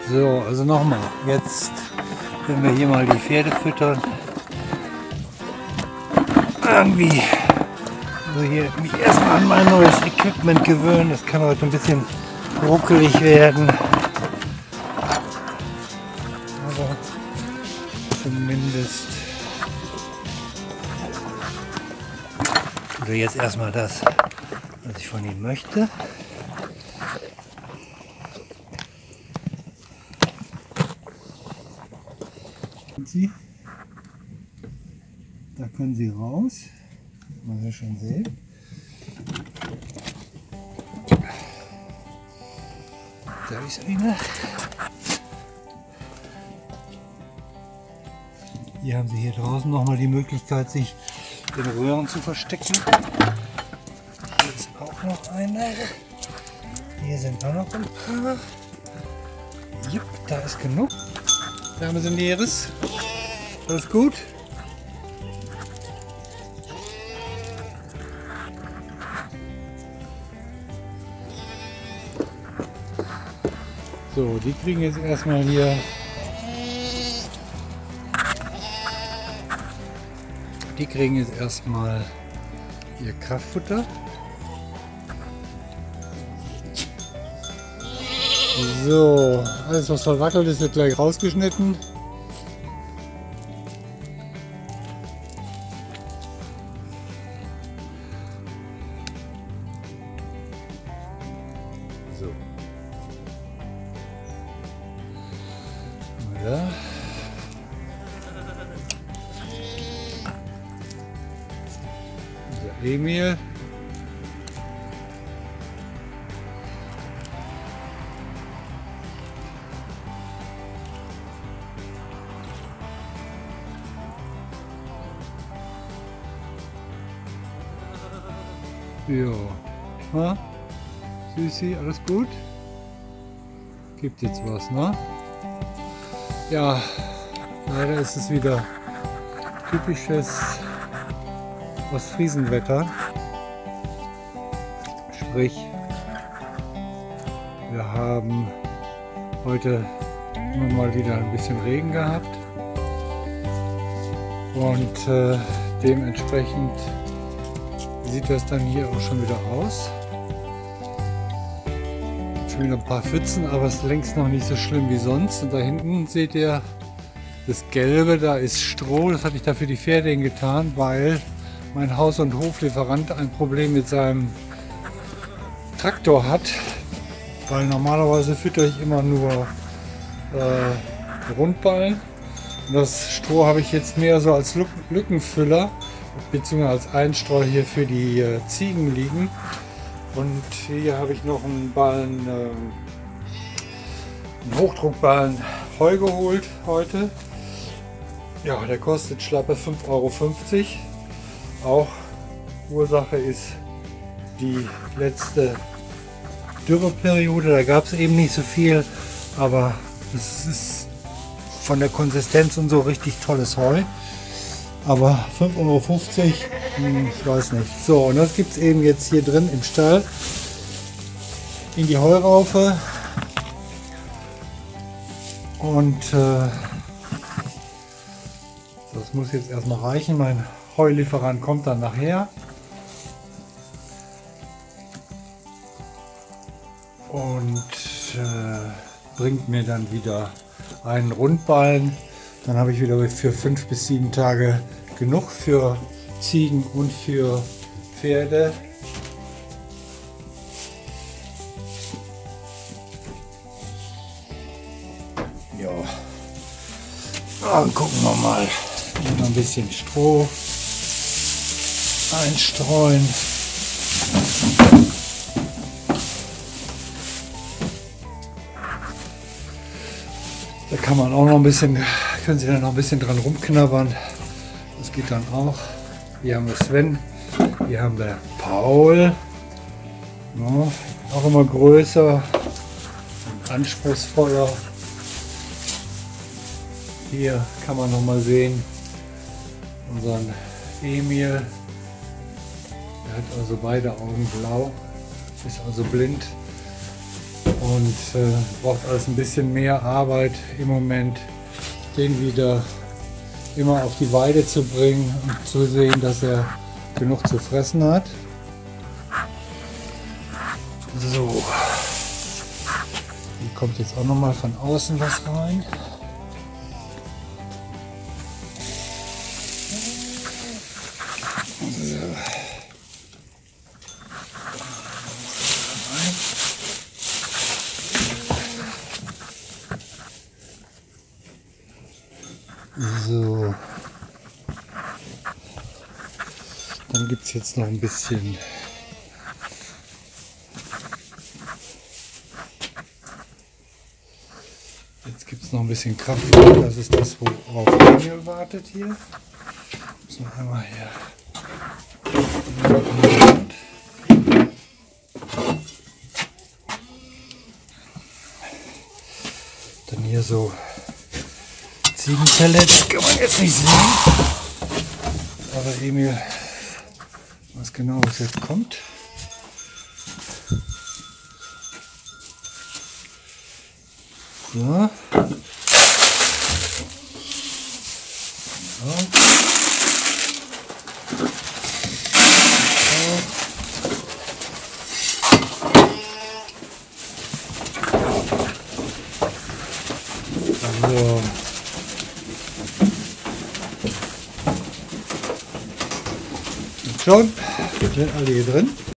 So, also nochmal. Jetzt, wenn wir hier mal die Pferde füttern, irgendwie also hier mich erstmal an mein neues Equipment gewöhnen. Das kann heute ein bisschen ruckelig werden. Aber zumindest. Oder jetzt erstmal das, was ich von ihm möchte. Sie. Da können Sie raus, man will schon sehen. Da ist eine. Hier haben Sie hier draußen nochmal die Möglichkeit, sich in Röhren zu verstecken. Hier ist auch noch eine. Hier sind auch noch ein paar. Jupp, da ist genug. Da haben wir ein leeres. Alles gut? So, die kriegen jetzt erstmal hier. Die kriegen jetzt erstmal ihr Kraftfutter. So, alles was verwackelt ist, wird gleich rausgeschnitten. So. Ja. Der Emil. Jo. Ha? Süßi, alles gut? Gibt jetzt was, ne? Ja, leider ist es wieder typisches Ostfriesenwetter. Sprich, wir haben heute immer mal wieder ein bisschen Regen gehabt und dementsprechend sieht das dann hier auch schon wieder aus. Schon wieder ein paar Pfützen, aber es ist längst noch nicht so schlimm wie sonst. Und da hinten seht ihr das Gelbe, da ist Stroh. Das hatte ich da für die Pferde hingetan, weil mein Haus- und Hoflieferant ein Problem mit seinem Traktor hat. Weil normalerweise füttere ich immer nur Rundballen. Und das Stroh habe ich jetzt mehr so als Lückenfüller bzw. als Einstreu hier für die Ziegen liegen. Und hier habe ich noch einen Ballen, einen Hochdruckballen Heu geholt heute. Ja, der kostet schlappe 5,50 €. Auch Ursache ist die letzte Dürreperiode. Da gab es eben nicht so viel, aber es ist von der Konsistenz und so richtig tolles Heu. Aber 5,50 €, ich weiß nicht. So, und das gibt es eben jetzt hier drin im Stall. In die Heuraufe. Und das muss jetzt erstmal reichen. Mein Heulieferant kommt dann nachher. Und bringt mir dann wieder einen Rundballen. Dann habe ich wieder für 5 bis 7 Tage genug für Ziegen und für Pferde. Ja. Dann gucken wir mal. Noch ein bisschen Stroh einstreuen. Da kann man auch noch ein bisschen, können Sie dann noch ein bisschen dran rumknabbern. Das geht dann auch. Hier haben wir Sven, hier haben wir Paul. Ja, auch immer größer und anspruchsvoller. Hier kann man noch mal sehen unseren Emil. Er hat also beide Augen blau, ist also blind. und braucht alles ein bisschen mehr Arbeit im Moment, den wieder immer auf die Weide zu bringen und zu sehen, dass er genug zu fressen hat. So, hier kommt jetzt auch noch mal von außen was rein. So, dann gibt es jetzt noch ein bisschen Kraftfutter. Das ist das, worauf Emil wartet hier. Müssen wir einmal hier. Dann hier so Ziegenpellets, kann man jetzt nicht sehen. Aber Emil, was genau jetzt kommt. So. So. Und schon sind alle hier drin.